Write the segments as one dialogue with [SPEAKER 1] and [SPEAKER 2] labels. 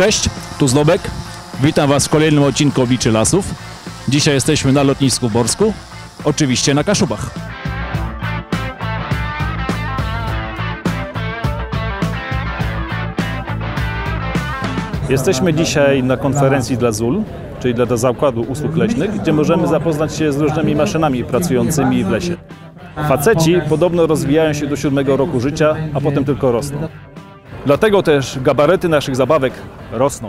[SPEAKER 1] Cześć, tu Zdobek. Witam Was w kolejnym odcinku Obliczy Lasów. Dzisiaj jesteśmy na lotnisku w Borsku, oczywiście na Kaszubach. Jesteśmy dzisiaj na konferencji dla ZUL, czyli dla Zakładu Usług Leśnych, gdzie możemy zapoznać się z różnymi maszynami pracującymi w lesie. Faceci podobno rozwijają się do 7 roku życia, a potem tylko rosną. Dlatego też gabaryty naszych zabawek rosną.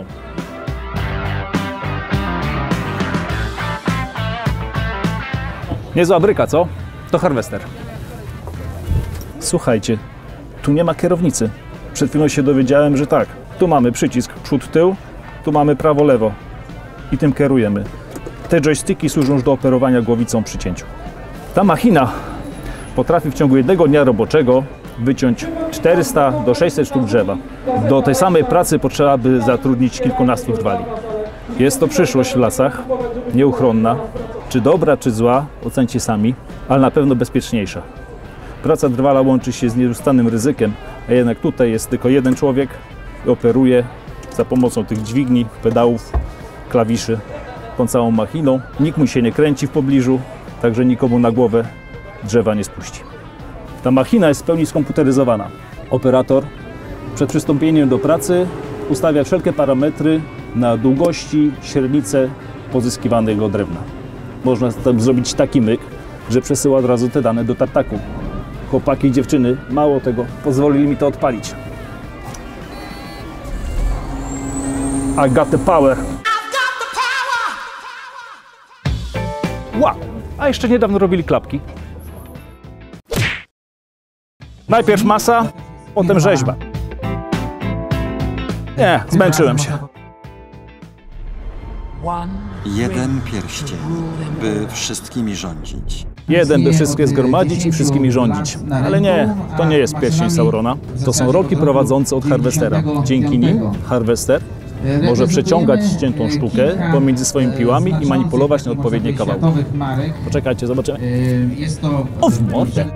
[SPEAKER 1] Niezła bryka, co? To harwester. Słuchajcie, tu nie ma kierownicy. Przed chwilą się dowiedziałem, że tak. Tu mamy przycisk przód-tył, tu mamy prawo-lewo i tym kierujemy. Te joysticki służą już do operowania głowicą przy cięciu. Ta machina potrafi w ciągu jednego dnia roboczego wyciąć 400 do 600 sztuk drzewa. Do tej samej pracy potrzeba by zatrudnić kilkunastu drwali. Jest to przyszłość w lasach, nieuchronna. Czy dobra, czy zła, ocencie sami, ale na pewno bezpieczniejsza. Praca drwala łączy się z nieustannym ryzykiem, a jednak tutaj jest tylko jeden człowiek i operuje za pomocą tych dźwigni, pedałów, klawiszy tą całą machiną. Nikt mu się nie kręci w pobliżu, także nikomu na głowę drzewa nie spuści. Ta machina jest w pełni skomputeryzowana. Operator przed przystąpieniem do pracy ustawia wszelkie parametry na długości, średnice pozyskiwanego drewna. Można tam zrobić taki myk, że przesyła od razu te dane do tartaku. Chłopaki i dziewczyny, mało tego, pozwolili mi to odpalić. I got the power. Wow! A jeszcze niedawno robili klapki. Najpierw masa, potem rzeźba. Nie, zmęczyłem się.
[SPEAKER 2] Jeden pierścień, by wszystkimi rządzić.
[SPEAKER 1] Jeden, by wszystkie zgromadzić i wszystkimi rządzić. Ale nie, to nie jest pierścień Saurona. To są roki prowadzące od harwestera. Dzięki nim harwester może przeciągać ściętą sztukę pomiędzy swoimi piłami i manipulować na odpowiednie kawałki. Poczekajcie, zobaczymy. O, w mordę!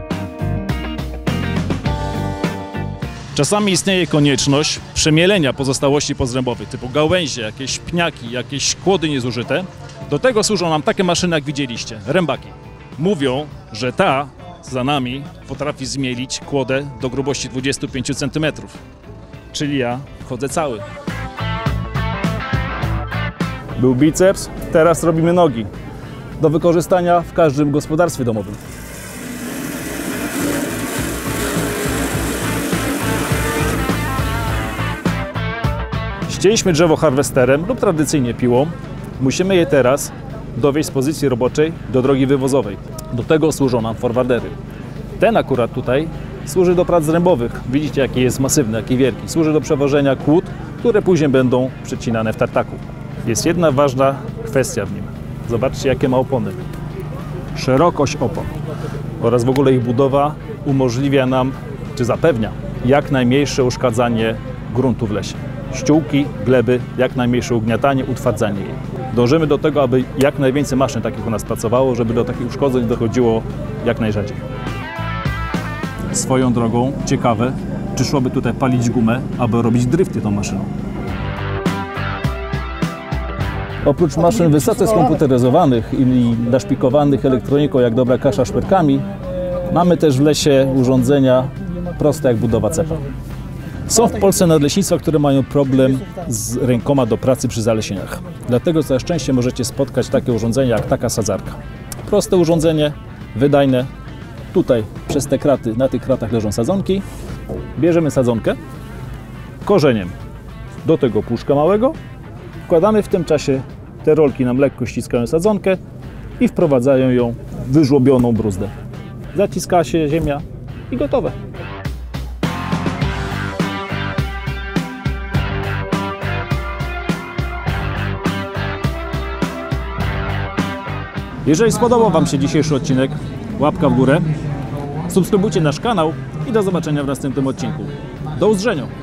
[SPEAKER 1] Czasami istnieje konieczność przemielenia pozostałości pozrębowych, typu gałęzie, jakieś pniaki, jakieś kłody niezużyte. Do tego służą nam takie maszyny, jak widzieliście, rębaki. Mówią, że ta za nami potrafi zmielić kłodę do grubości 25 cm. Czyli ja chodzę cały. Był biceps, teraz robimy nogi. Do wykorzystania w każdym gospodarstwie domowym. Ścięliśmy drzewo harwesterem lub tradycyjnie piłą. Musimy je teraz dowieźć z pozycji roboczej do drogi wywozowej. Do tego służą nam forwardery. Ten akurat tutaj służy do prac zrębowych. Widzicie, jaki jest masywny, jaki wielki. Służy do przewożenia kłód, które później będą przecinane w tartaku. Jest jedna ważna kwestia w nim. Zobaczcie, jakie ma opony. Szerokość opon oraz w ogóle ich budowa umożliwia nam, czy zapewnia, jak najmniejsze uszkadzanie gruntu w lesie. Ściółki, gleby, jak najmniejsze ugniatanie, utwardzanie jej. Dążymy do tego, aby jak najwięcej maszyn takich u nas pracowało, żeby do takich uszkodzeń dochodziło jak najrzadziej. Swoją drogą, ciekawe, czy szłoby tutaj palić gumę, aby robić drifty tą maszyną. Oprócz maszyn wysoce skomputeryzowanych i naszpikowanych elektroniką jak dobra kasza szperkami, mamy też w lesie urządzenia proste jak budowa cepa. Są w Polsce nadleśnictwa, które mają problem z rękoma do pracy przy zalesieniach. Dlatego coraz częściej możecie spotkać takie urządzenia jak taka sadzarka. Proste urządzenie, wydajne. Tutaj przez te kraty, na tych kratach leżą sadzonki. Bierzemy sadzonkę korzeniem do tego puszka małego. Wkładamy w tym czasie, te rolki nam lekko ściskają sadzonkę i wprowadzają ją w wyżłobioną bruzdę. Zaciska się ziemia i gotowe. Jeżeli spodobał Wam się dzisiejszy odcinek, łapka w górę, subskrybujcie nasz kanał i do zobaczenia w następnym odcinku. Do usłyszenia!